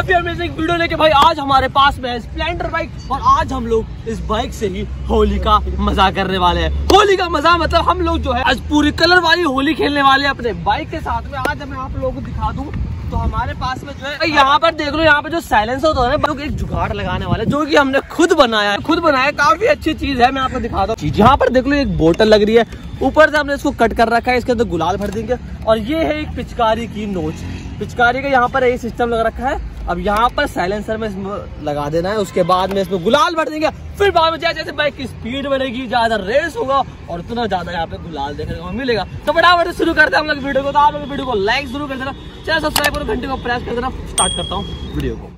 काफी amazing video लेके भाई आज हमारे पास में है स्प्लेंडर बाइक, और आज हम लोग इस बाइक से ही होली का मजा करने वाले हैं। होली का मजा मतलब हम लोग जो है आज पूरी कलर वाली होली खेलने वाले हैं अपने बाइक के साथ में। आज मैं आप लोगों को दिखा दूं तो हमारे पास में जो है यहाँ पर देख लो, यहाँ पे जो साइलेंसर होता है ना, लोग एक जुगाड़ लगाने वाले जो कि हमने खुद बनाया है। काफी अच्छी चीज है, मैं आपको दिखा दूं। यहाँ पर देख लो एक बोतल लग रही है, ऊपर से हमने इसको कट कर रखा है, इसके अंदर गुलाल भर देंगे। और ये है एक पिचकारी की नोच, पिचकारी का यहाँ पर यही सिस्टम लग रखा है। अब यहाँ पर साइलेंसर में इसमें लगा देना है, उसके बाद में इसमें गुलाल भर देंगे। फिर बाद में जैसे जैसे बाइक की स्पीड बढ़ेगी, ज्यादा रेस होगा और उतना ज्यादा यहाँ पे गुलाल देखने को मिलेगा। तो फटाफट से शुरू करते हैं हम लोग वीडियो को। तो आप लोग वीडियो को लाइक जरूर कर देना, चैनल सब्सक्राइब करो, घंटे को प्रेस कर देना। स्टार्ट करता हूँ वीडियो को।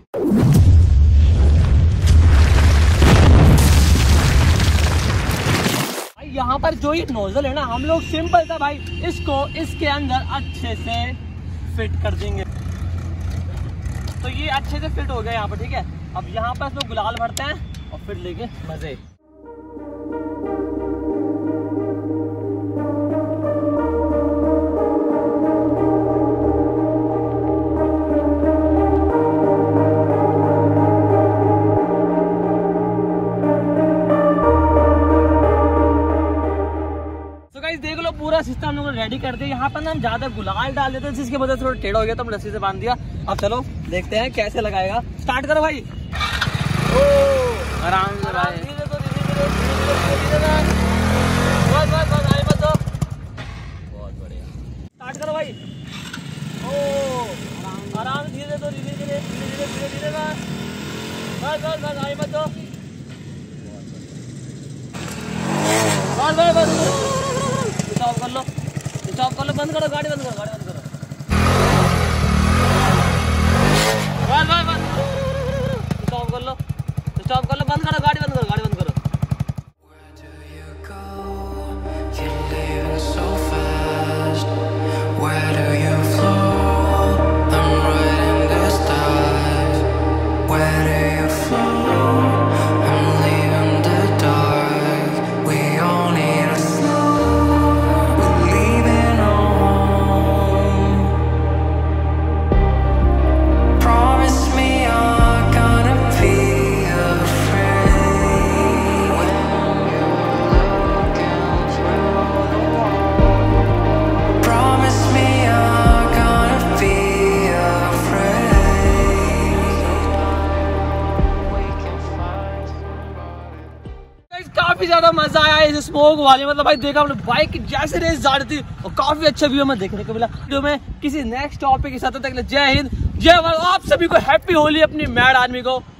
यहाँ पर जो ये नोजल है ना, हम लोग सिंपल था भाई, इसको इसके अंदर अच्छे से फिट कर देंगे। तो ये अच्छे से फिट हो गया यहाँ पर, ठीक है। अब यहाँ पर इसमें गुलाल भरते हैं और फिर लेके मजे। देख लो पूरा सिस्टम हम लोगों ने रेडी कर दिया। यहाँ पर हम ज्यादा गुलाल डाल देते हैं, जिसकी वजह से थोड़ा टेढ़ा हो गया तो हम रस्सी से बांध दिया। अब चलो देखते हैं कैसे लगाएगा। स्टार्ट करो भाई, आराम से भाई, बहुत बढ़िया। स्टार्ट करो भाई, आराम धीरे दो, धीरे धीरे बस आई मत दो, बस स्टॉप कर लो, बंद करो, गाड़ी बंद करो, बस स्टॉप कर लो, बंद करो, गाड़ी बंद करो। काफी ज्यादा मजा आया इस स्मोक वाले, मतलब भाई देखा हमने बाइक जैसे रेस जा रही थी और काफी अच्छा व्यू हमें देखने को मिला। वीडियो में किसी नेक्स्ट टॉपिक के साथ तक जय हिंद जय भारत। आप सभी को हैप्पी होली अपनी मैड आर्मी को।